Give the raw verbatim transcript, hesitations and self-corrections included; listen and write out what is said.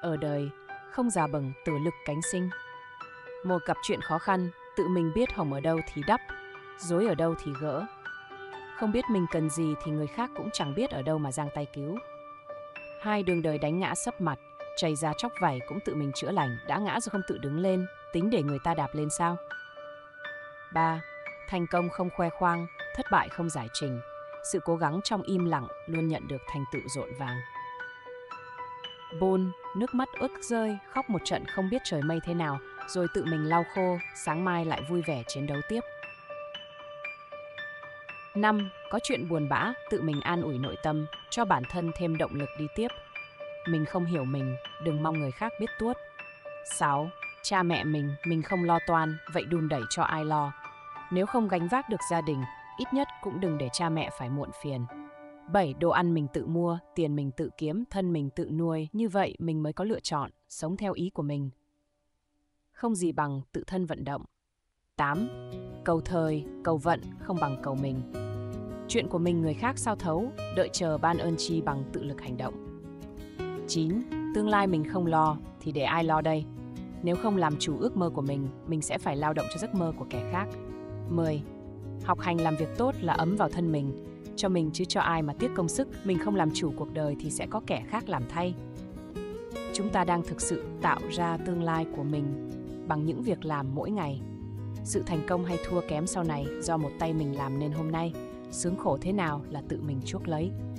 Ở đời, không già bừng tự lực cánh sinh. Một gặp chuyện khó khăn, tự mình biết hồng ở đâu thì đắp, rối ở đâu thì gỡ. Không biết mình cần gì thì người khác cũng chẳng biết ở đâu mà giang tay cứu. Hai, đường đời đánh ngã sấp mặt, chảy ra chóc vảy cũng tự mình chữa lành, đã ngã rồi không tự đứng lên, tính để người ta đạp lên sao? Ba, thành công không khoe khoang, thất bại không giải trình, sự cố gắng trong im lặng luôn nhận được thành tựu rộn vàng. Bốn, nước mắt ướt rơi, khóc một trận không biết trời mây thế nào, rồi tự mình lau khô, sáng mai lại vui vẻ chiến đấu tiếp. Năm, có chuyện buồn bã, tự mình an ủi nội tâm, cho bản thân thêm động lực đi tiếp. Mình không hiểu mình, đừng mong người khác biết tuốt. Sáu, cha mẹ mình, mình không lo toan, vậy đùn đẩy cho ai lo. Nếu không gánh vác được gia đình, ít nhất cũng đừng để cha mẹ phải muộn phiền. Bảy, đồ ăn mình tự mua, tiền mình tự kiếm, thân mình tự nuôi, như vậy mình mới có lựa chọn, sống theo ý của mình. Không gì bằng tự thân vận động. Tám, cầu thời, cầu vận không bằng cầu mình. Chuyện của mình người khác sao thấu, đợi chờ ban ơn chi bằng tự lực hành động. Chín, tương lai mình không lo thì để ai lo đây? Nếu không làm chủ ước mơ của mình, mình sẽ phải lao động cho giấc mơ của kẻ khác. Mười, học hành làm việc tốt là ấm vào thân mình, cho mình chứ cho ai mà tiếc công sức. Mình không làm chủ cuộc đời thì sẽ có kẻ khác làm thay. Chúng ta đang thực sự tạo ra tương lai của mình bằng những việc làm mỗi ngày. Sự thành công hay thua kém sau này do một tay mình làm nên hôm nay. Sướng khổ thế nào là tự mình chuốc lấy.